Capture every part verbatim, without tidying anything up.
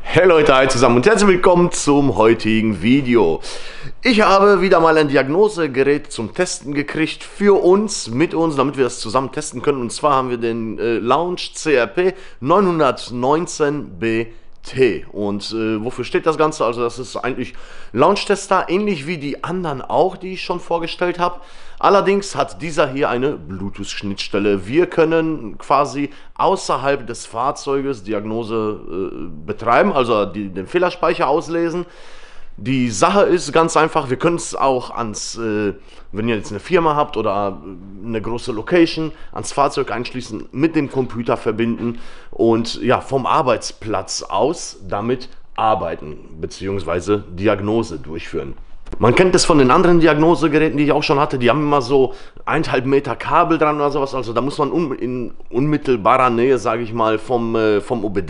Hey Leute, hi zusammen und herzlich willkommen zum heutigen Video. Ich habe wieder mal ein Diagnosegerät zum Testen gekriegt für uns, mit uns, damit wir das zusammen testen können. Und zwar haben wir den äh, Launch C R P neunhundertneunzehn B T. Und äh, wofür steht das Ganze? Also das ist eigentlich Launch-Tester, ähnlich wie die anderen auch, die ich schon vorgestellt habe. Allerdings hat dieser hier eine Bluetooth-Schnittstelle. Wir können quasi außerhalb des Fahrzeuges Diagnose äh, betreiben, also die, den Fehlerspeicher auslesen. Die Sache ist ganz einfach, wir können es auch ans, äh, wenn ihr jetzt eine Firma habt oder eine große Location, ans Fahrzeug einschließen, mit dem Computer verbinden und ja, vom Arbeitsplatz aus damit arbeiten bzw. Diagnose durchführen. Man kennt das von den anderen Diagnosegeräten, die ich auch schon hatte, die haben immer so eineinhalb Meter Kabel dran oder sowas, also da muss man un in unmittelbarer Nähe, sage ich mal, vom, äh, vom O B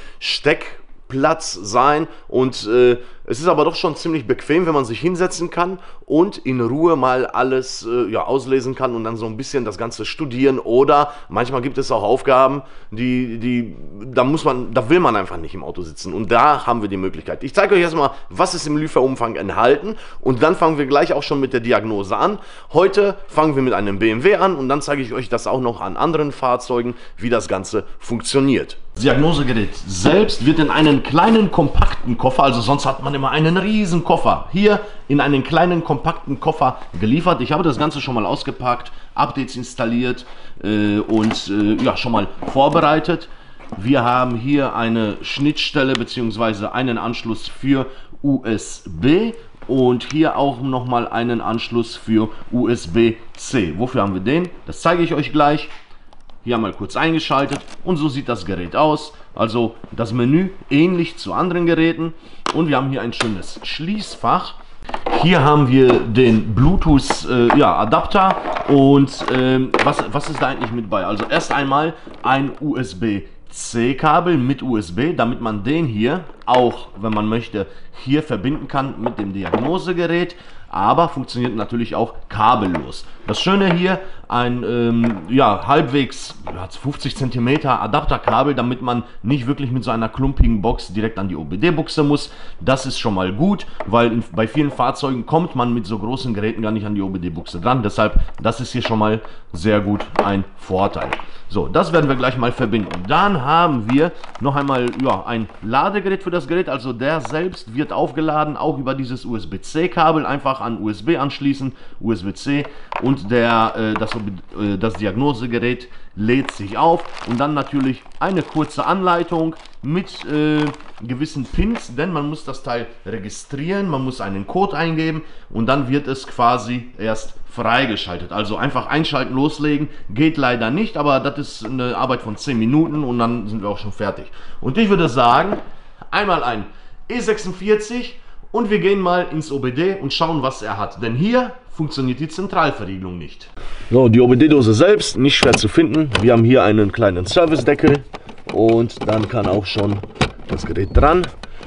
D-Steckplatz sein und äh, es ist aber doch schon ziemlich bequem, wenn man sich hinsetzen kann und in Ruhe mal alles äh, ja, auslesen kann und dann so ein bisschen das Ganze studieren. Oder manchmal gibt es auch Aufgaben, die, die, da muss man, da will man einfach nicht im Auto sitzen. Und da haben wir die Möglichkeit. Ich zeige euch erstmal, was ist im Lieferumfang enthalten und dann fangen wir gleich auch schon mit der Diagnose an. Heute fangen wir mit einem B M W an und dann zeige ich euch das auch noch an anderen Fahrzeugen, wie das Ganze funktioniert. Das Diagnosegerät selbst wird in einen kleinen, kompakten Koffer, also sonst hat man immer einen riesen Koffer, hier in einen kleinen, kompakten Koffer geliefert. Ich habe das Ganze schon mal ausgepackt, Updates installiert äh, und äh, ja, schon mal vorbereitet. Wir haben hier eine Schnittstelle bzw. einen Anschluss für U S B und hier auch nochmal einen Anschluss für U S B C. Wofür haben wir den? Das zeige ich euch gleich. Hier einmal kurz eingeschaltet und so sieht das Gerät aus. Also das Menü ähnlich zu anderen Geräten und wir haben hier ein schönes Schließfach. Hier haben wir den Bluetooth äh, ja, Adapter und ähm, was, was ist da eigentlich mit bei? Also erst einmal ein U S B C Kabel mit U S B, damit man den hier auch, wenn man möchte, hier verbinden kann mit dem Diagnosegerät. Aber funktioniert natürlich auch kabellos. Das Schöne hier, ein ähm, ja, halbwegs fünfzig Zentimeter Adapterkabel, damit man nicht wirklich mit so einer klumpigen Box direkt an die O B D-Buchse muss. Das ist schon mal gut, weil in, bei vielen Fahrzeugen kommt man mit so großen Geräten gar nicht an die O B D-Buchse dran. Deshalb, das ist hier schon mal sehr gut ein Vorteil. So, das werden wir gleich mal verbinden. Dann haben wir noch einmal ja, ein Ladegerät für das Gerät. Also der selbst wird aufgeladen, auch über dieses U S B C Kabel. Einfach an U S B anschließen, U S B C und der, äh, das, äh, das Diagnosegerät lädt sich auf und dann natürlich eine kurze Anleitung mit äh, gewissen Pins, denn man muss das Teil registrieren, man muss einen Code eingeben und dann wird es quasi erst freigeschaltet. Also einfach einschalten, loslegen, geht leider nicht, aber das ist eine Arbeit von zehn Minuten und dann sind wir auch schon fertig. Und ich würde sagen, einmal ein E sechsundvierzig und wir gehen mal ins O B D und schauen, was er hat. Denn hier funktioniert die Zentralverriegelung nicht. So, die O B D-Dose selbst, nicht schwer zu finden. Wir haben hier einen kleinen Service-Deckel und dann kann auch schon das Gerät dran.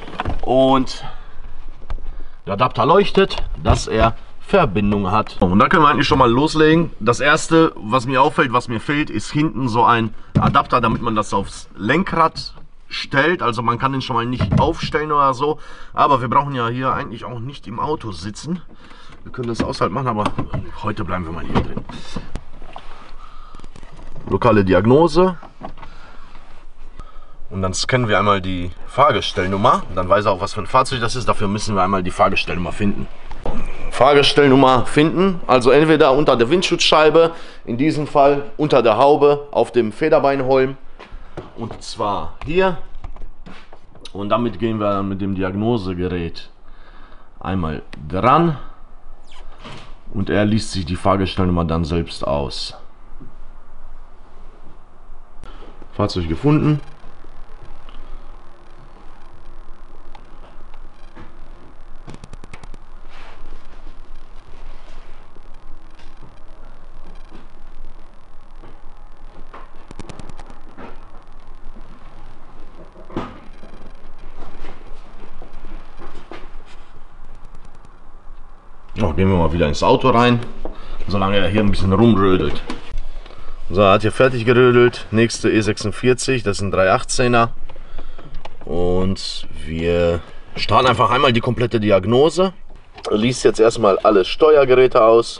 Und der Adapter leuchtet, dass er Verbindung hat. Und da können wir eigentlich schon mal loslegen. Das erste, was mir auffällt, was mir fehlt, ist hinten so ein Adapter, damit man das aufs Lenkrad stellt. Also man kann den schon mal nicht aufstellen oder so. Aber wir brauchen ja hier eigentlich auch nicht im Auto sitzen. Wir können das außerhalb machen, aber heute bleiben wir mal hier drin. Lokale Diagnose. Und dann scannen wir einmal die Fahrgestellnummer. Dann weiß er auch, was für ein Fahrzeug das ist. Dafür müssen wir einmal die Fahrgestellnummer finden. Fahrgestellnummer finden, also entweder unter der Windschutzscheibe, in diesem Fall unter der Haube auf dem Federbeinholm und zwar hier. Und damit gehen wir dann mit dem Diagnosegerät einmal dran und er liest sich die Fahrgestellnummer dann selbst aus. Fahrzeug gefunden. So, gehen wir mal wieder ins Auto rein, solange er hier ein bisschen rumrödelt. So, er hat hier fertig gerödelt. Nächste E sechsundvierzig, das ist ein drei achtzehner. Und wir starten einfach einmal die komplette Diagnose. Liest jetzt erstmal alle Steuergeräte aus.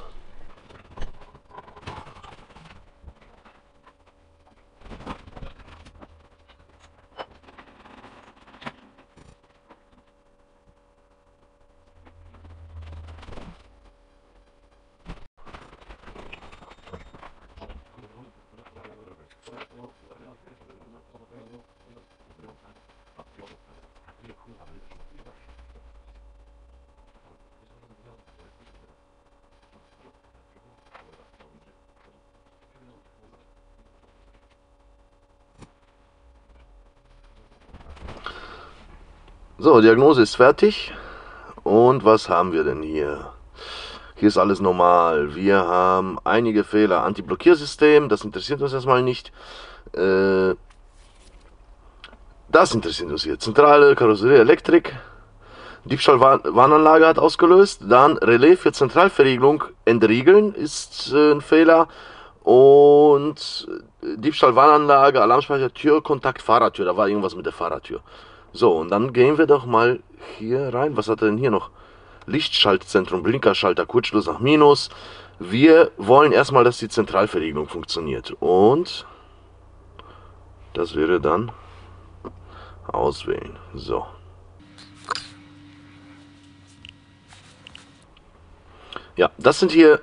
So, Diagnose ist fertig. Und was haben wir denn hier? Hier ist alles normal. Wir haben einige Fehler. Anti-Blockiersystem, das interessiert uns erstmal nicht. Äh, das interessiert uns hier. Zentrale Karosserie Elektrik. Diebstahl-Warnanlage hat ausgelöst. Dann Relais für Zentralverriegelung entriegeln ist äh, ein Fehler. Und Diebstahl-Warnanlage, Alarmspeicher, Türkontakt, Fahrertür. Da war irgendwas mit der Fahrertür. So, und dann gehen wir doch mal hier rein. Was hat er denn hier noch? Lichtschaltzentrum, Blinkerschalter, Kurzschluss nach Minus. Wir wollen erstmal, dass die Zentralverriegelung funktioniert. Und das wäre dann auswählen. So. Ja, das sind hier.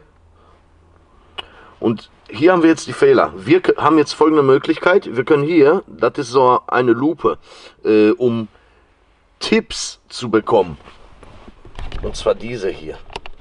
Und hier haben wir jetzt die Fehler. Wir haben jetzt folgende Möglichkeit. Wir können hier, das ist so eine Lupe, äh, um Tipps zu bekommen. Und zwar diese hier.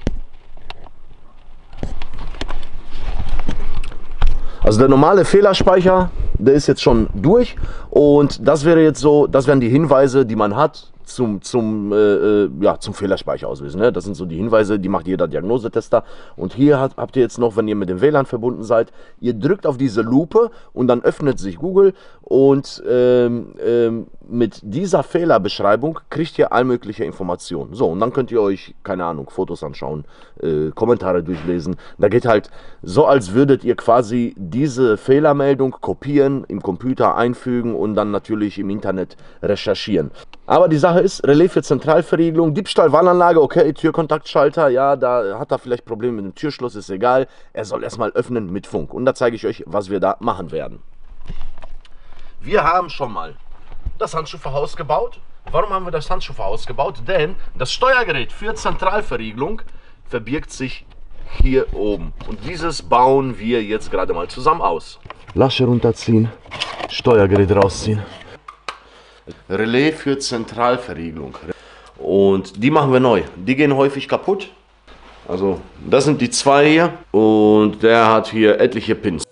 Also der normale Fehlerspeicher, der ist jetzt schon durch. Und das wäre jetzt so, das wären die Hinweise, die man hat zum, zum, äh, ja, zum Fehlerspeicher auslösen. Ne? Das sind so die Hinweise, die macht jeder Diagnosetester. Und hier hat, habt ihr jetzt noch, wenn ihr mit dem W L A N verbunden seid, ihr drückt auf diese Lupe und dann öffnet sich Google und ähm, ähm, mit dieser Fehlerbeschreibung kriegt ihr allmögliche Informationen. So, und dann könnt ihr euch, keine Ahnung, Fotos anschauen, äh, Kommentare durchlesen. Da geht halt so, als würdet ihr quasi diese Fehlermeldung kopieren, im Computer einfügen und dann natürlich im Internet recherchieren. Aber die Sache ist, Relais für Zentralverriegelung, Diebstahl-Warnanlage, okay, Türkontaktschalter, ja, da hat er vielleicht Probleme mit dem Türschloss, ist egal. Er soll erstmal öffnen mit Funk. Und da zeige ich euch, was wir da machen werden. Wir haben schon mal das Handschuhverhaus gebaut. Warum haben wir das Handschuhverhaus gebaut? Denn das Steuergerät für Zentralverriegelung verbirgt sich hier oben. Und dieses bauen wir jetzt gerade mal zusammen aus. Lasche runterziehen, Steuergerät rausziehen. Relais für Zentralverriegelung. Und die machen wir neu. Die gehen häufig kaputt. Also das sind die zwei hier. Und der hat hier etliche Pins.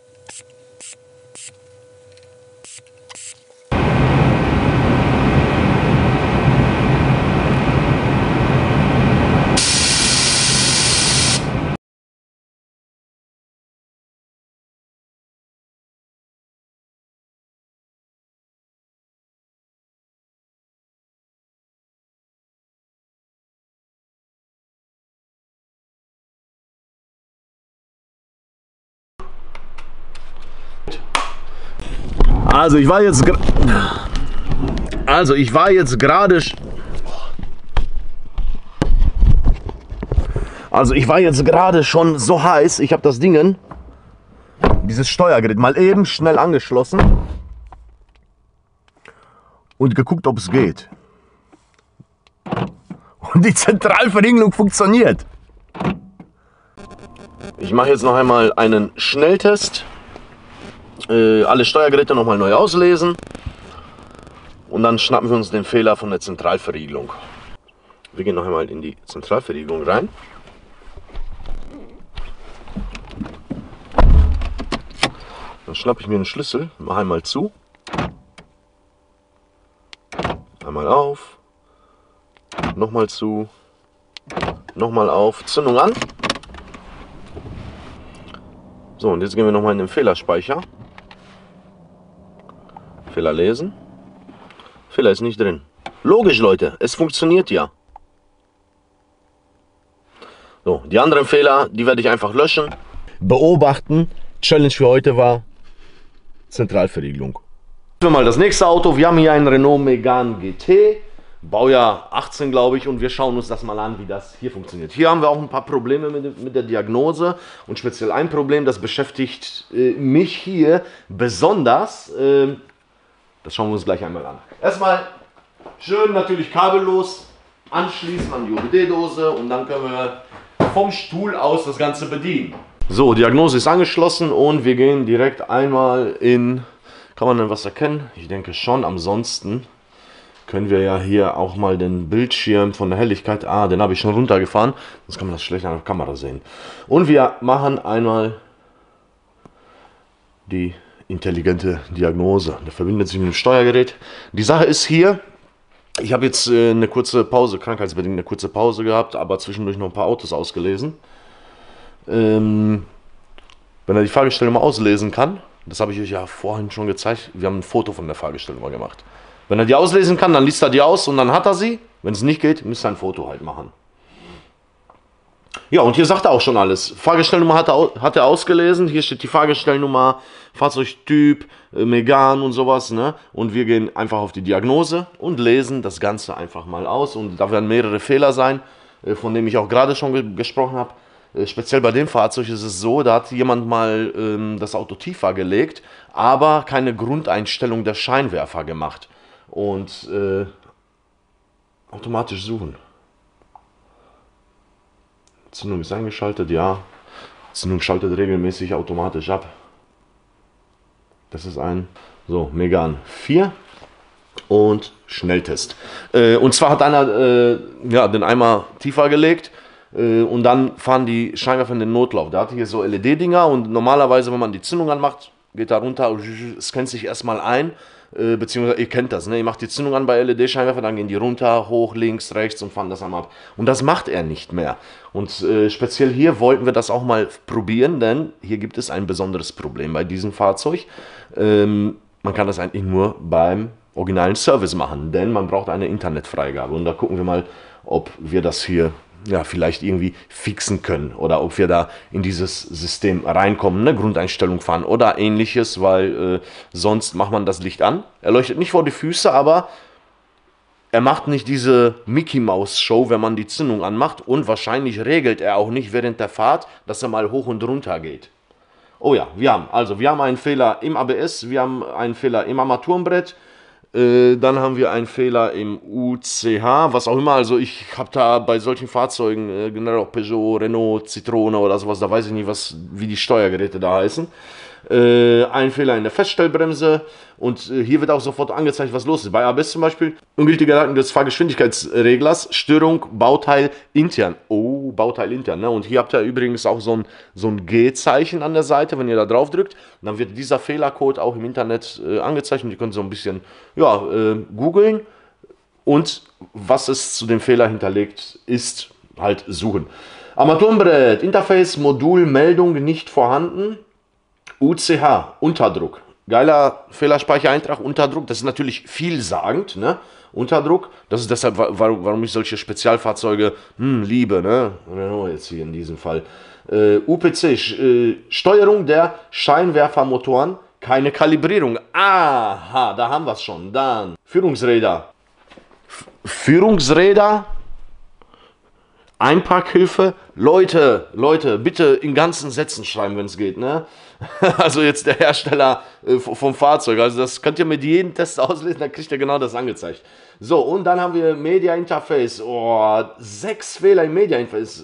Also ich war jetzt also ich war jetzt gerade also ich war jetzt gerade schon so heiß. Ich habe das Ding, dieses Steuergerät, mal eben schnell angeschlossen und geguckt, ob es geht. Und die Zentralverriegelung funktioniert. Ich mache jetzt noch einmal einen Schnelltest. Äh, alle Steuergeräte nochmal neu auslesen. Und dann schnappen wir uns den Fehler von der Zentralverriegelung. Wir gehen noch einmal in die Zentralverriegelung rein. Dann schnappe ich mir einen Schlüssel, mache einmal zu. Einmal auf. Nochmal zu. Nochmal auf. Zündung an. So, und jetzt gehen wir nochmal in den Fehlerspeicher. Fehler lesen. Fehler ist nicht drin. Logisch, Leute, es funktioniert ja. So, die anderen Fehler, die werde ich einfach löschen. Beobachten. Challenge für heute war Zentralverriegelung. Wir mal das nächste Auto. Wir haben hier einen Renault Megane G T, Baujahr achtzehn, glaube ich, und wir schauen uns das mal an, wie das hier funktioniert. Hier haben wir auch ein paar Probleme mit, mit der Diagnose und speziell ein Problem, das beschäftigt äh, mich hier besonders. Äh, das schauen wir uns gleich einmal an. Erstmal schön natürlich kabellos anschließen an die O B D-Dose und dann können wir vom Stuhl aus das Ganze bedienen. So, Diagnose ist angeschlossen und wir gehen direkt einmal in... Kann man denn was erkennen? Ich denke schon. Ansonsten können wir ja hier auch mal den Bildschirm von der Helligkeit... Ah, den habe ich schon runtergefahren. Sonst kann man das schlecht an der Kamera sehen. Und wir machen einmal die intelligente Diagnose. Der verbindet sich mit dem Steuergerät. Die Sache ist hier... Ich habe jetzt äh, eine kurze Pause, krankheitsbedingt eine kurze Pause gehabt, aber zwischendurch noch ein paar Autos ausgelesen. Ähm, wenn er die Fahrgestellnummer mal auslesen kann... Das habe ich euch ja vorhin schon gezeigt. Wir haben ein Foto von der Fahrgestellnummer gemacht. Wenn er die auslesen kann, dann liest er die aus und dann hat er sie. Wenn es nicht geht, müsst ihr ein Foto halt machen. Ja, und hier sagt er auch schon alles. Fahrgestellnummer hat er, hat er ausgelesen. Hier steht die Fahrgestellnummer, Fahrzeugtyp, äh, Megane und sowas. Ne? Und wir gehen einfach auf die Diagnose und lesen das Ganze einfach mal aus. Und da werden mehrere Fehler sein, äh, von denen ich auch gerade schon ge gesprochen habe. Speziell bei dem Fahrzeug ist es so, da hat jemand mal ähm, das Auto tiefer gelegt, aber keine Grundeinstellung der Scheinwerfer gemacht. Und äh, automatisch suchen. Zündung ist eingeschaltet, ja. Zündung schaltet regelmäßig automatisch ab. Das ist ein so Megane vier und Schnelltest. Äh, und zwar hat einer äh, ja, den Eimer tiefer gelegt. Und dann fahren die Scheinwerfer in den Notlauf. Da hat hier so L E D-Dinger und normalerweise, wenn man die Zündung anmacht, geht da runter, scannt sich erstmal ein, beziehungsweise ihr kennt das, ne? Ihr macht die Zündung an bei L E D-Scheinwerfer, dann gehen die runter, hoch, links, rechts und fahren das einmal ab. Und das macht er nicht mehr. Und äh, speziell hier wollten wir das auch mal probieren, denn hier gibt es ein besonderes Problem bei diesem Fahrzeug. Ähm, man kann das eigentlich nur beim originalen Service machen, denn man braucht eine Internetfreigabe. Und da gucken wir mal, ob wir das hier ja, vielleicht irgendwie fixen können oder ob wir da in dieses System reinkommen, eine Grundeinstellung fahren oder ähnliches, weil äh, sonst macht man das Licht an. Er leuchtet nicht vor die Füße, aber er macht nicht diese Mickey Maus Show, wenn man die Zündung anmacht und wahrscheinlich regelt er auch nicht während der Fahrt, dass er mal hoch und runter geht. Oh ja, wir haben also wir haben einen Fehler im A B S, wir haben einen Fehler im Armaturenbrett. Äh, dann haben wir einen Fehler im U C H, was auch immer, also ich habe da bei solchen Fahrzeugen, äh, generell auch Peugeot, Renault, Citroën oder sowas, da weiß ich nicht, was, wie die Steuergeräte da heißen. Äh, ein Fehler in der Feststellbremse und äh, hier wird auch sofort angezeigt, was los ist. Bei A B S zum Beispiel, ungültige Daten des Fahrgeschwindigkeitsreglers, Störung, Bauteil intern. Oh, Bauteil intern, ne? Und hier habt ihr übrigens auch so ein, so ein G-Zeichen an der Seite, wenn ihr da drauf drückt. Dann wird dieser Fehlercode auch im Internet äh, angezeigt und ihr könnt so ein bisschen ja, äh, googeln und was es zu dem Fehler hinterlegt ist, halt suchen. Armaturenbrett, Interface, Modul, Meldung nicht vorhanden. U C H, Unterdruck. Geiler Fehlerspeichereintrag, Unterdruck. Das ist natürlich vielsagend, ne? Unterdruck. Das ist deshalb, warum, warum ich solche Spezialfahrzeuge hm, liebe, ne? Jetzt hier in diesem Fall. Äh, U P C, äh, Steuerung der Scheinwerfermotoren, keine Kalibrierung. Aha, da haben wir es schon. Dann Führungsräder. F Führungsräder. Einparkhilfe. Leute, Leute, bitte in ganzen Sätzen schreiben, wenn es geht, ne? Also jetzt der Hersteller äh, vom Fahrzeug. Also das könnt ihr mit jedem Test auslesen, dann kriegt ihr genau das angezeigt. So, und dann haben wir Media Interface. Oh, sechs Fehler im Media Interface.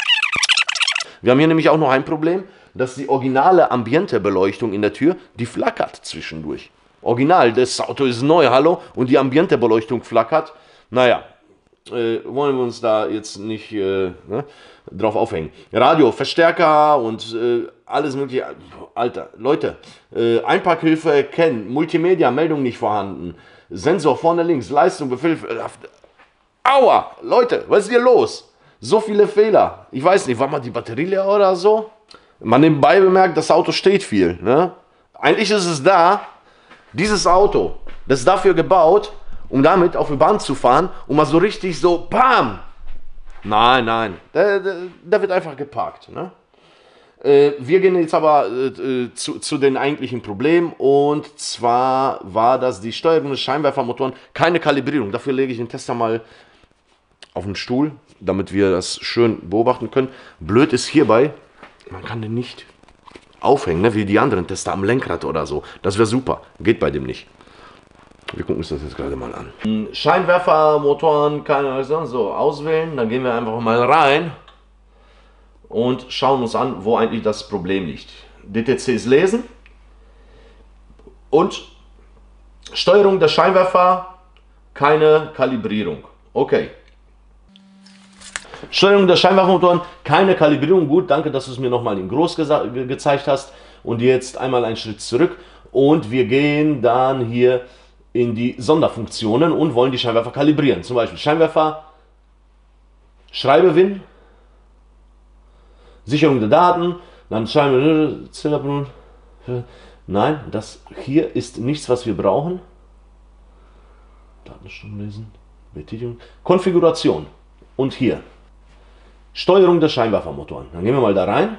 Wir haben hier nämlich auch noch ein Problem, dass die originale Ambientebeleuchtung in der Tür, die flackert zwischendurch. Original, das Auto ist neu, hallo, und die Ambientebeleuchtung flackert. Naja, äh, wollen wir uns da jetzt nicht äh, ne, drauf aufhängen. Radio, Verstärker und äh, alles mögliche. Alter, Leute, äh, Einparkhilfe erkennen, Multimedia, Meldung nicht vorhanden, Sensor vorne links, Leistung, Befehl. Äh, aua, Leute, was ist hier los? So viele Fehler. Ich weiß nicht, war mal die Batterie leer oder so? Man nebenbei bemerkt, das Auto steht viel. Ne? Eigentlich ist es da, dieses Auto, das ist dafür gebaut, um damit auf die Bahn zu fahren und mal so richtig so, bam! Nein, nein, der, der, der wird einfach geparkt. Ne? Äh, wir gehen jetzt aber äh, zu, zu den eigentlichen Problemen, und zwar war das die Steuerung des Scheinwerfermotoren, keine Kalibrierung. Dafür lege ich den Tester mal auf den Stuhl, damit wir das schön beobachten können. Blöd ist hierbei, man kann den nicht aufhängen, ne, wie die anderen Tester am Lenkrad oder so. Das wäre super, geht bei dem nicht. Wir gucken uns das jetzt gerade mal an. Scheinwerfermotoren kann ich so auswählen, dann gehen wir einfach mal rein und schauen uns an, wo eigentlich das Problem liegt. D T Cs lesen und Steuerung der Scheinwerfer, keine Kalibrierung. Okay. Steuerung der Scheinwerfermotoren, keine Kalibrierung. Gut, danke, dass du es mir nochmal in groß ge gezeigt hast. Und jetzt einmal einen Schritt zurück und wir gehen dann hier in die Sonderfunktionen und wollen die Scheinwerfer kalibrieren. Zum Beispiel Scheinwerfer, Schreibewinn, Sicherung der Daten, dann Scheinwerfer, nein, das hier ist nichts, was wir brauchen. Datenstrom lesen, Betätigung, Konfiguration und hier Steuerung der Scheinwerfermotoren. Dann gehen wir mal da rein.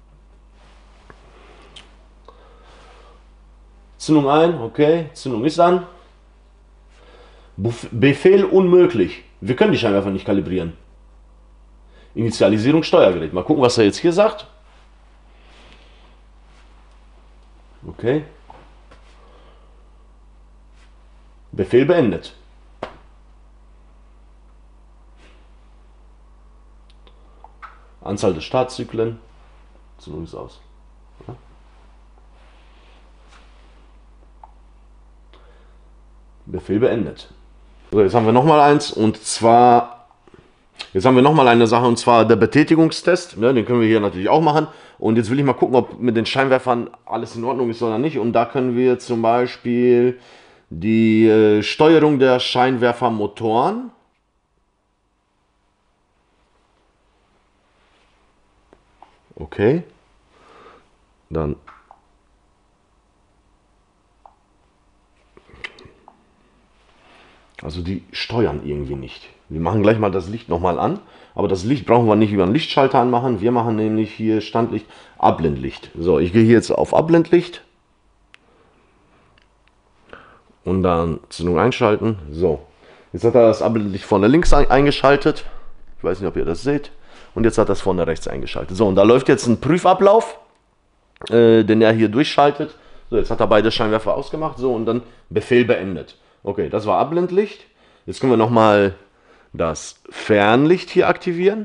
Zündung ein, okay, Zündung ist an. Befehl unmöglich. Wir können die Scheinwerfer nicht kalibrieren. Initialisierung Steuergerät. Mal gucken, was er jetzt hier sagt. Okay. Befehl beendet. Anzahl der Startzyklen. Zündung ist aus. Ja. Befehl beendet. So, jetzt haben wir noch mal eins, und zwar jetzt haben wir noch mal eine Sache, und zwar der Betätigungstest. Ja, den können wir hier natürlich auch machen. Und jetzt will ich mal gucken, ob mit den Scheinwerfern alles in Ordnung ist oder nicht. Und da können wir zum Beispiel die äh, Steuerung der Scheinwerfermotoren. Okay, dann also die steuern irgendwie nicht. Wir machen gleich mal das Licht nochmal an, aber das Licht brauchen wir nicht über einen Lichtschalter anmachen. Wir machen nämlich hier Standlicht, Abblendlicht. So, ich gehe hier jetzt auf Abblendlicht und dann Zündung einschalten. So, jetzt hat er das Abblendlicht vorne links eingeschaltet. Ich weiß nicht, ob ihr das seht. Und jetzt hat er es vorne rechts eingeschaltet. So, und da läuft jetzt ein Prüfablauf, äh, den er hier durchschaltet. So, jetzt hat er beide Scheinwerfer ausgemacht. So, und dann Befehl beendet. Okay, das war Abblendlicht. Jetzt können wir nochmal das Fernlicht hier aktivieren.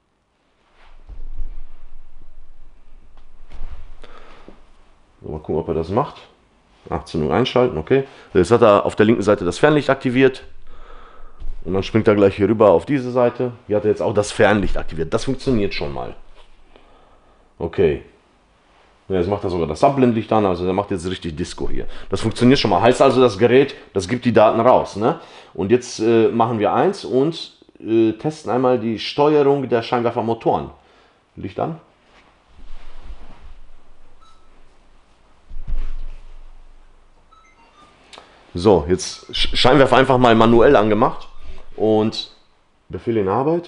Mal gucken, ob er das macht. Zündung einschalten, okay. Jetzt hat er auf der linken Seite das Fernlicht aktiviert. Und dann springt er gleich hier rüber auf diese Seite. Hier hat er jetzt auch das Fernlicht aktiviert. Das funktioniert schon mal. Okay. Ja, jetzt macht er sogar das Abblendlicht an. Also der macht jetzt richtig Disco hier. Das funktioniert schon mal. Heißt also, das Gerät, das gibt die Daten raus. Ne? Und jetzt äh, machen wir eins und äh, testen einmal die Steuerung der Scheinwerfermotoren. Licht an. So, jetzt Scheinwerfer einfach mal manuell angemacht. Und Befehl in Arbeit.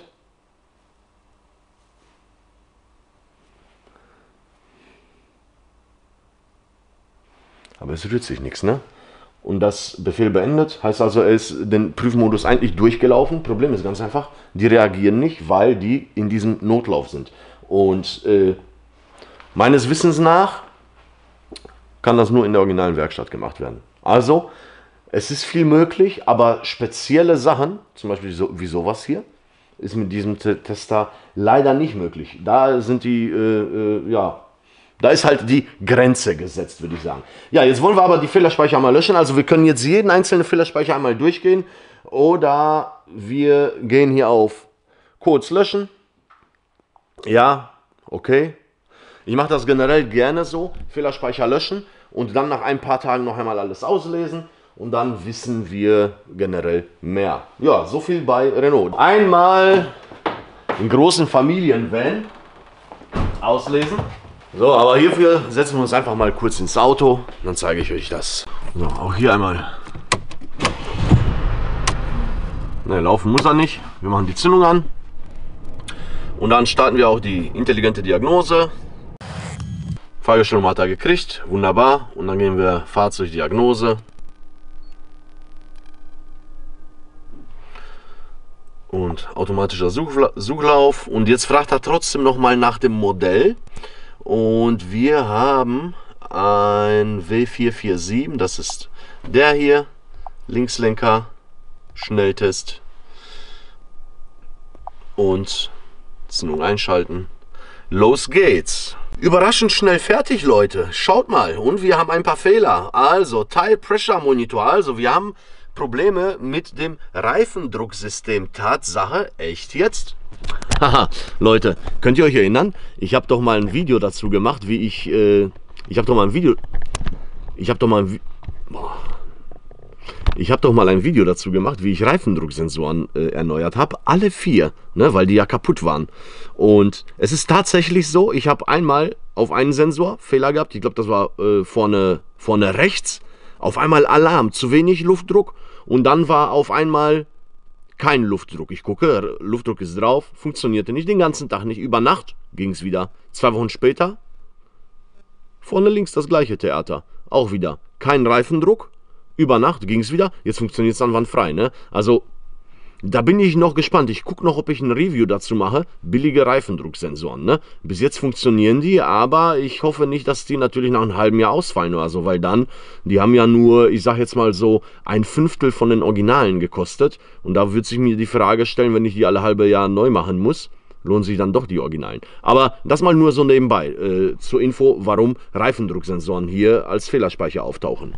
Aber es rührt sich nichts, ne? Und das Befehl beendet, heißt also, er ist den Prüfmodus eigentlich durchgelaufen. Problem ist ganz einfach, die reagieren nicht, weil die in diesem Notlauf sind. Und äh, meines Wissens nach kann das nur in der originalen Werkstatt gemacht werden. Also, es ist viel möglich, aber spezielle Sachen, zum Beispiel so, wie sowas hier, ist mit diesem Tester leider nicht möglich. Da sind die, äh, äh, ja, da ist halt die Grenze gesetzt, würde ich sagen. Ja, jetzt wollen wir aber die Fehlerspeicher einmal löschen. Also wir können jetzt jeden einzelnen Fehlerspeicher einmal durchgehen. Oder wir gehen hier auf Codes löschen. Ja, okay. Ich mache das generell gerne so, Fehlerspeicher löschen und dann nach ein paar Tagen noch einmal alles auslesen. Und dann wissen wir generell mehr. Ja, so viel bei Renault. Einmal den großen Familienvan auslesen. So, aber hierfür setzen wir uns einfach mal kurz ins Auto. Dann zeige ich euch das. So, auch hier einmal. Ne, laufen muss er nicht. Wir machen die Zündung an. Und dann starten wir auch die intelligente Diagnose. Fahrgestellnummer hat er gekriegt, wunderbar. Und dann gehen wir Fahrzeugdiagnose. Und automatischer Suchla Suchlauf. Und jetzt fragt er trotzdem noch mal nach dem Modell. Und wir haben ein W vier vier sieben, das ist der hier. Linkslenker, Schnelltest. Und Zündung einschalten. Los geht's. Überraschend schnell fertig, Leute. Schaut mal. Und wir haben ein paar Fehler. Also, Tire Pressure Monitor. Also, wir haben Probleme mit dem Reifendrucksystem. Tatsache, echt jetzt? Haha, Leute, könnt ihr euch erinnern? Ich habe doch mal ein Video dazu gemacht, wie ich, äh, ich habe doch mal ein Video, ich habe doch mal ein Vi Boah. Ich habe doch mal ein Video dazu gemacht, wie ich Reifendrucksensoren äh, erneuert habe. Alle vier, ne, weil die ja kaputt waren. Und es ist tatsächlich so, ich habe einmal auf einen Sensor Fehler gehabt. Ich glaube, das war äh, vorne, vorne rechts. Auf einmal Alarm, zu wenig Luftdruck. Und dann war auf einmal kein Luftdruck. Ich gucke, Luftdruck ist drauf, funktionierte nicht den ganzen Tag nicht. Über Nacht ging es wieder. Zwei Wochen später, vorne links das gleiche Theater. Auch wieder kein Reifendruck. Über Nacht ging es wieder. Jetzt funktioniert es einwandfrei. Ne? Also, da bin ich noch gespannt. Ich gucke noch, ob ich ein Review dazu mache. Billige Reifendrucksensoren. Ne? Bis jetzt funktionieren die, aber ich hoffe nicht, dass die natürlich nach einem halben Jahr ausfallen oder so, weil dann, die haben ja nur, ich sage jetzt mal so, ein Fünftel von den Originalen gekostet. Und da wird sich mir die Frage stellen, wenn ich die alle halbe Jahr neu machen muss, lohnen sich dann doch die Originalen. Aber das mal nur so nebenbei, äh, zur Info, warum Reifendrucksensoren hier als Fehlerspeicher auftauchen.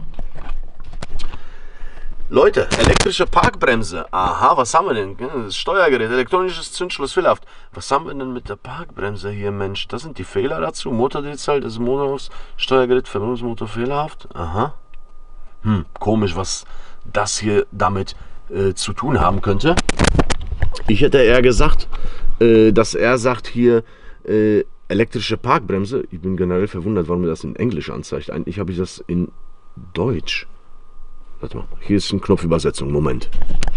Leute, elektrische Parkbremse. Aha, was haben wir denn? Das Steuergerät, elektronisches Zündschloss fehlerhaft. Was haben wir denn mit der Parkbremse hier, Mensch? Das sind die Fehler dazu. Motordrehzahl des Motors, Steuergerät, Verbrennungsmotor fehlerhaft. Aha. Hm, komisch, was das hier damit äh, zu tun haben könnte. Ich hätte eher gesagt, äh, dass er sagt hier, äh, elektrische Parkbremse. Ich bin generell verwundert, warum mir das in Englisch anzeigt. Eigentlich habe ich das in Deutsch. Warte mal, hier ist ein Knopfübersetzung. Moment.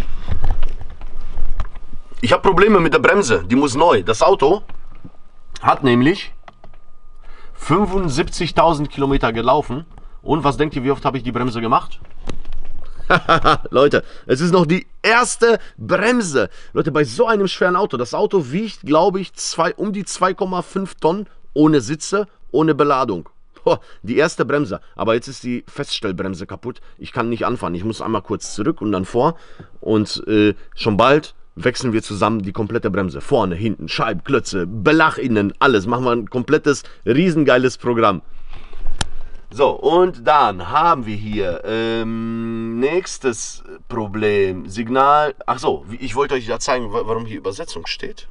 Ich habe Probleme mit der Bremse. Die muss neu. Das Auto hat nämlich fünfundsiebzigtausend Kilometer gelaufen. Und was denkt ihr, wie oft habe ich die Bremse gemacht? Leute, es ist noch die erste Bremse. Leute, bei so einem schweren Auto. Das Auto wiegt, glaube ich, zwei, um die zwei Komma fünf Tonnen ohne Sitze, ohne Beladung. Die erste Bremse, aber jetzt ist die Feststellbremse kaputt. Ich kann nicht anfahren. Ich muss einmal kurz zurück und dann vor. Und äh, schon bald wechseln wir zusammen die komplette Bremse. Vorne, hinten, Scheiben, Klötze, Belach innen, alles. Machen wir ein komplettes, riesengeiles Programm. So, und dann haben wir hier ähm, nächstes Problem. Signal. Ach so, ich wollte euch ja zeigen, warum hier Übersetzung steht.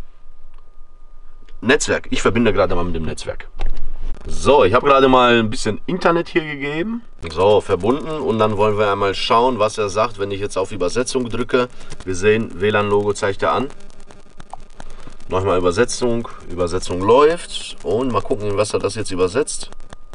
Netzwerk. Ich verbinde gerade mal mit dem Netzwerk. So, ich habe gerade mal ein bisschen Internet hier gegeben. So, verbunden. Und dann wollen wir einmal schauen, was er sagt, wenn ich jetzt auf Übersetzung drücke. Wir sehen, W L A N-Logo zeigt er an. Nochmal Übersetzung. Übersetzung läuft. Und mal gucken, was er das jetzt übersetzt.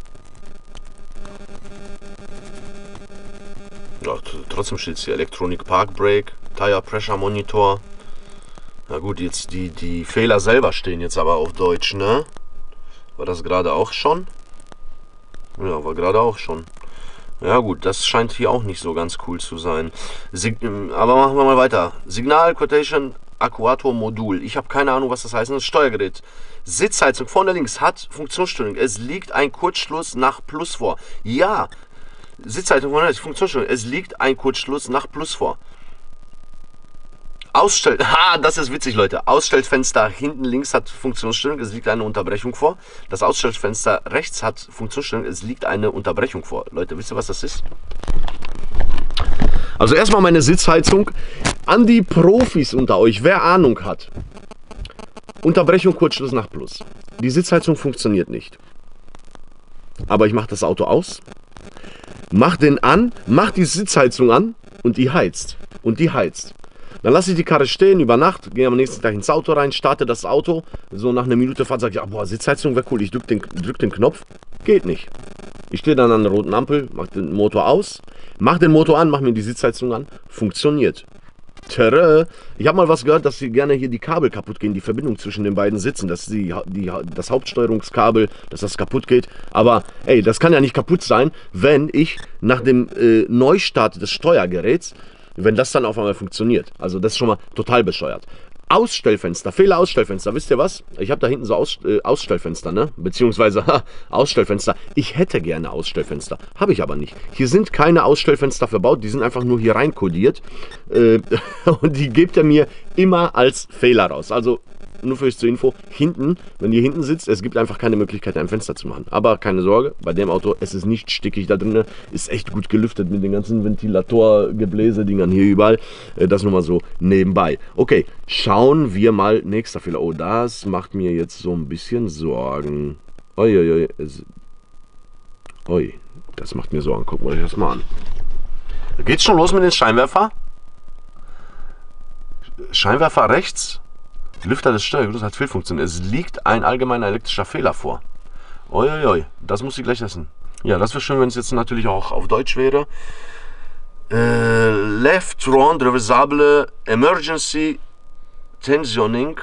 Ja, trotzdem steht es hier Electronic Park Brake, Tire Pressure Monitor. Na gut, jetzt die, die Fehler selber stehen jetzt aber auf Deutsch, ne? War das gerade auch schon? Ja, war gerade auch schon. Ja gut, das scheint hier auch nicht so ganz cool zu sein. Sig aber machen wir mal weiter. Signal Quotation Akkuator Modul. Ich habe keine Ahnung, was das heißt. Das Steuergerät. Sitzheizung vorne links hat Funktionsstörung. Es liegt ein Kurzschluss nach Plus vor. Ja, Sitzheizung vorne links, Funktionsstörung. Es liegt ein Kurzschluss nach Plus vor. Ausstell... Ha, das ist witzig, Leute. Ausstellfenster hinten links hat Funktionsstörung, es liegt eine Unterbrechung vor. Das Ausstellfenster rechts hat Funktionsstörung, es liegt eine Unterbrechung vor. Leute, wisst ihr, was das ist? Also erstmal meine Sitzheizung. An die Profis unter euch, wer Ahnung hat. Unterbrechung, Kurzschluss nach Plus. Die Sitzheizung funktioniert nicht. Aber ich mache das Auto aus, mach den an, mach die Sitzheizung an und die heizt. Und die heizt. Dann lasse ich die Karre stehen über Nacht, gehe am nächsten Tag ins Auto rein, starte das Auto. So nach einer Minute Fahrt sage ich, ja, boah, Sitzheizung wäre cool. Ich drücke den, drück den Knopf. Geht nicht. Ich stehe dann an der roten Ampel, mache den Motor aus, mache den Motor an, mache mir die Sitzheizung an. Funktioniert. Tada. Ich habe mal was gehört, dass sie gerne hier die Kabel kaputt gehen, die Verbindung zwischen den beiden Sitzen, dass die, die, das Hauptsteuerungskabel, dass das kaputt geht. Aber ey, das kann ja nicht kaputt sein, wenn ich nach dem äh, Neustart des Steuergeräts, wenn das dann auf einmal funktioniert. Also das ist schon mal total bescheuert. Ausstellfenster, Fehlerausstellfenster, wisst ihr was? Ich habe da hinten so Aus, äh, Ausstellfenster, ne? Beziehungsweise ha, Ausstellfenster. Ich hätte gerne Ausstellfenster, habe ich aber nicht. Hier sind keine Ausstellfenster verbaut, die sind einfach nur hier rein kodiert. Äh, und die gibt er mir immer als Fehler raus. Also nur für euch zur Info, hinten, wenn ihr hinten sitzt, es gibt einfach keine Möglichkeit, ein Fenster zu machen. Aber keine Sorge, bei dem Auto, es ist nicht stickig da drin, ist echt gut gelüftet mit den ganzen Ventilator-Gebläse-Dingern hier überall. Das nur mal so nebenbei. Okay, schauen wir mal, nächster Fehler. Oh, das macht mir jetzt so ein bisschen Sorgen. Oi, oi, oi. Es, oi, das macht mir Sorgen. Gucken wir euch das mal an. Geht's schon los mit dem Scheinwerfer? Scheinwerfer rechts. Lüfter des Steuergeräts hat Fehlfunktion. Es liegt ein allgemeiner elektrischer Fehler vor. Uiuiui, das muss ich gleich essen. Ja, das wäre schön, wenn es jetzt natürlich auch auf Deutsch wäre. Äh, Left Front Reversible Emergency Tensioning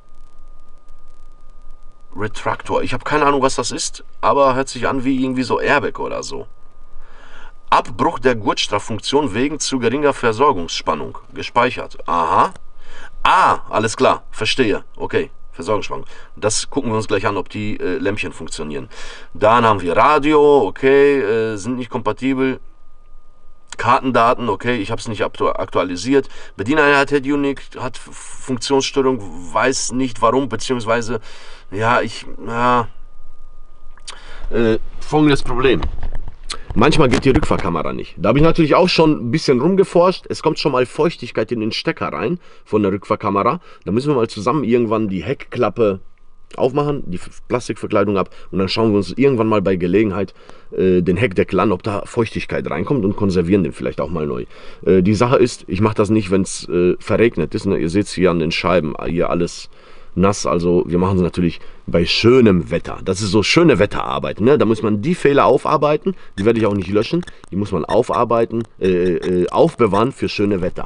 Retractor. Ich habe keine Ahnung, was das ist, aber hört sich an wie irgendwie so Airbag oder so. Abbruch der Gurtstrafffunktion wegen zu geringer Versorgungsspannung. Gespeichert. Aha. Ah, alles klar, verstehe. Okay, Versorgungsspannung. Das gucken wir uns gleich an, ob die äh, Lämpchen funktionieren. Dann haben wir Radio, okay, äh, sind nicht kompatibel. Kartendaten, okay, ich habe es nicht aktualisiert. Bedieneinheit Head Unit hat Funktionsstörung, weiß nicht warum, beziehungsweise, ja, ich, ja, äh, folgendes Problem. Manchmal geht die Rückfahrkamera nicht. Da habe ich natürlich auch schon ein bisschen rumgeforscht. Es kommt schon mal Feuchtigkeit in den Stecker rein von der Rückfahrkamera. Da müssen wir mal zusammen irgendwann die Heckklappe aufmachen, die Plastikverkleidung ab und dann schauen wir uns irgendwann mal bei Gelegenheit äh, den Heckdeckel an, ob da Feuchtigkeit reinkommt und konservieren den vielleicht auch mal neu. Äh, die Sache ist, ich mache das nicht, wenn es äh, verregnet ist. Ne? Ihr seht es hier an den Scheiben, hier alles nass, also wir machen es natürlich bei schönem Wetter. Das ist so schöne Wetterarbeit, ne? Da muss man die Fehler aufarbeiten, die werde ich auch nicht löschen, die muss man aufarbeiten, äh, äh, aufbewahren für schöne Wetter.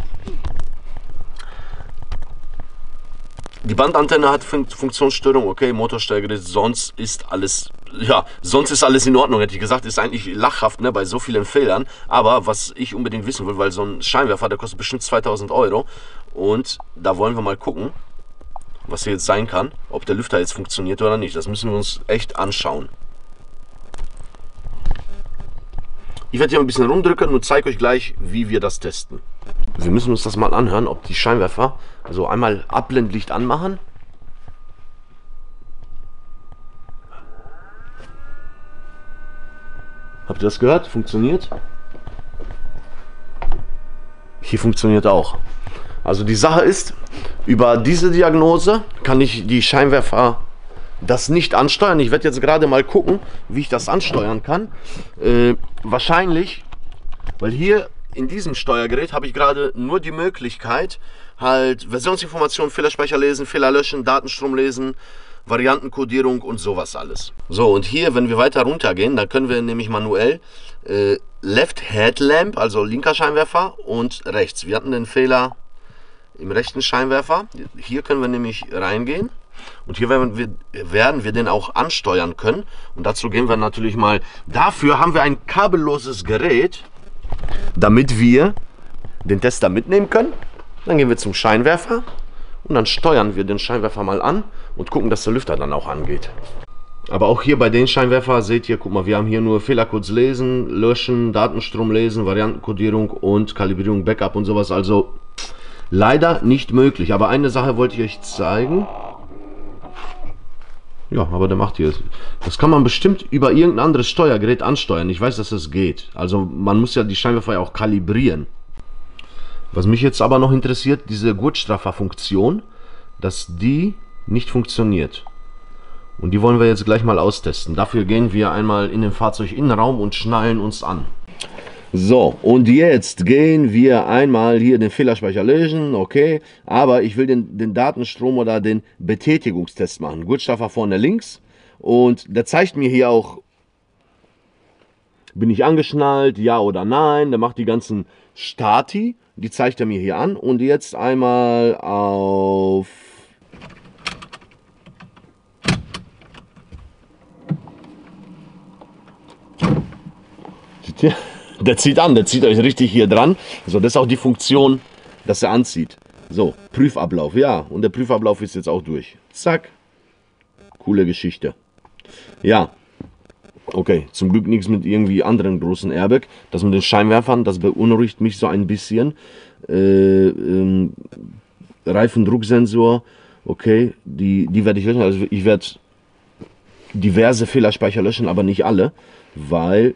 Die Bandantenne hat Fun Funktionsstörung, okay, Motorsteuergerät, sonst ist alles, ja, sonst ist alles in Ordnung, hätte ich gesagt, ist eigentlich lachhaft, ne, bei so vielen Fehlern, aber was ich unbedingt wissen will, weil so ein Scheinwerfer, der kostet bestimmt zweitausend Euro und da wollen wir mal gucken, was hier jetzt sein kann, ob der Lüfter jetzt funktioniert oder nicht. Das müssen wir uns echt anschauen. Ich werde hier ein bisschen rumdrücken und zeige euch gleich, wie wir das testen. Wir müssen uns das mal anhören, ob die Scheinwerfer, also einmal Abblendlicht anmachen. Habt ihr das gehört? Funktioniert? Hier funktioniert auch. Also die Sache ist, über diese Diagnose kann ich die Scheinwerfer das nicht ansteuern. Ich werde jetzt gerade mal gucken, wie ich das ansteuern kann. Äh, wahrscheinlich, weil hier in diesem Steuergerät habe ich gerade nur die Möglichkeit, halt Versionsinformationen, Fehlerspeicher lesen, Fehler löschen, Datenstrom lesen, Variantenkodierung und sowas alles. So, und hier, wenn wir weiter runter gehen, dann können wir nämlich manuell äh, Left Headlamp, also linker Scheinwerfer und rechts. Wir hatten den Fehler im rechten Scheinwerfer. Hier können wir nämlich reingehen und hier werden wir, werden wir den auch ansteuern können. Und dazu gehen wir natürlich mal, dafür haben wir ein kabelloses Gerät, damit wir den Tester mitnehmen können. Dann gehen wir zum Scheinwerfer und dann steuern wir den Scheinwerfer mal an und gucken, dass der Lüfter dann auch angeht. Aber auch hier bei den Scheinwerfer seht ihr, guck mal, wir haben hier nur Fehlercodes lesen, löschen, Datenstrom lesen, Variantenkodierung und Kalibrierung, Backup und sowas. Also leider nicht möglich, aber eine Sache wollte ich euch zeigen. Ja, aber der macht hier. Das kann man bestimmt über irgendein anderes Steuergerät ansteuern. Ich weiß, dass das geht. Also man muss ja die Scheinwerfer ja auch kalibrieren. Was mich jetzt aber noch interessiert, diese Gurtstraffer-Funktion, dass die nicht funktioniert. Und die wollen wir jetzt gleich mal austesten. Dafür gehen wir einmal in den Fahrzeuginnenraum und schnallen uns an. So, und jetzt gehen wir einmal hier den Fehlerspeicher löschen, okay, aber ich will den, den Datenstrom oder den Betätigungstest machen. Gurtstraffer vorne links und der zeigt mir hier auch, bin ich angeschnallt, ja oder nein, der macht die ganzen Stati, Die zeigt er mir hier an. Und jetzt einmal auf... Der zieht an, der zieht euch richtig hier dran. So, das ist auch die Funktion, dass er anzieht. So, Prüfablauf, ja. Und der Prüfablauf ist jetzt auch durch. Zack. Coole Geschichte. Ja. Okay, zum Glück nichts mit irgendwie anderen großen Airbag. Das mit den Scheinwerfern, das beunruhigt mich so ein bisschen. Äh, ähm, Reifendrucksensor, okay, die, die werde ich löschen. Also ich werde diverse Fehlerspeicher löschen, aber nicht alle, weil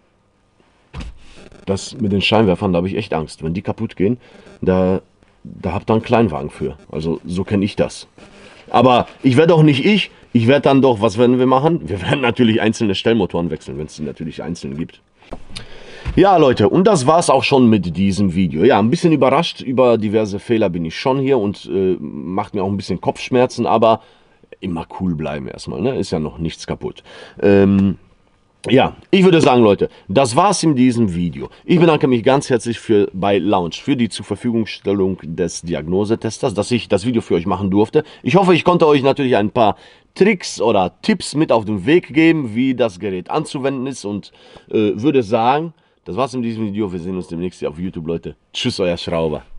das mit den Scheinwerfern, da habe ich echt Angst. Wenn die kaputt gehen, da, da habt ihr einen Kleinwagen für. Also so kenne ich das. Aber ich werde auch nicht ich, ich werde dann doch, was werden wir machen? Wir werden natürlich einzelne Stellmotoren wechseln, wenn es die natürlich einzeln gibt. Ja Leute, und das war es auch schon mit diesem Video. Ja, ein bisschen überrascht über diverse Fehler bin ich schon hier und äh, macht mir auch ein bisschen Kopfschmerzen, aber immer cool bleiben erstmal, ne? Ist ja noch nichts kaputt. Ähm... Ja, ich würde sagen, Leute, das war's in diesem Video. Ich bedanke mich ganz herzlich für, bei Launch für die zur Verfügungstellung des Diagnosetesters, dass ich das Video für euch machen durfte. Ich hoffe, ich konnte euch natürlich ein paar Tricks oder Tipps mit auf den Weg geben, wie das Gerät anzuwenden ist und äh, würde sagen, das war's in diesem Video. Wir sehen uns demnächst hier auf YouTube, Leute. Tschüss, euer Schrauber.